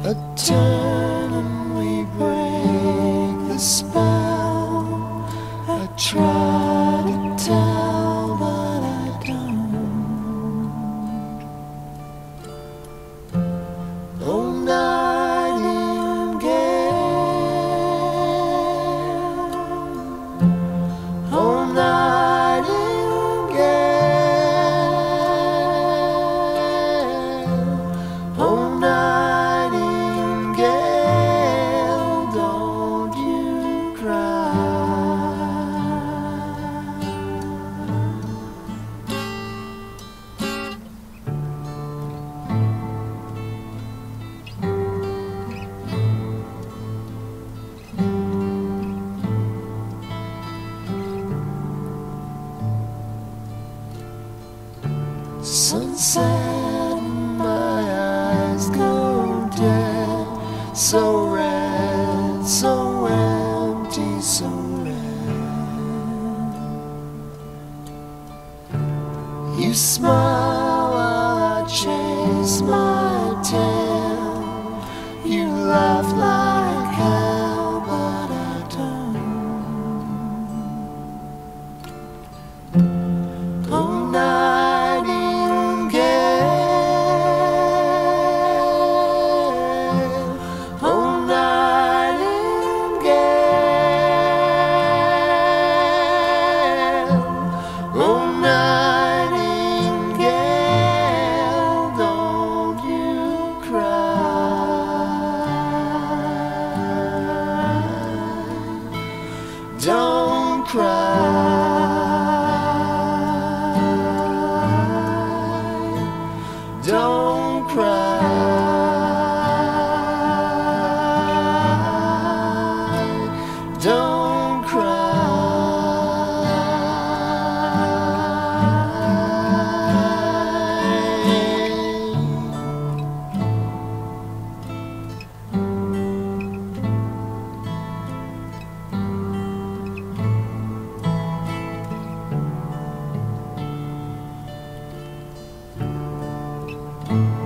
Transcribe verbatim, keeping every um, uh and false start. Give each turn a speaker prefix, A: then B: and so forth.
A: A turn and we break the spell. I try to tell, but I don't. Oh, nightingale, oh, nightingale, oh, nightingale, don't you cry. Sunset and my eyes go dead, so red, so empty, so red. You smile while I chase my tail. You laugh like hell, but I don't. Oh, nightingale, oh, nightingale, oh, nightingale, don't you cry. Don't cry. Don't cry. Don't cry.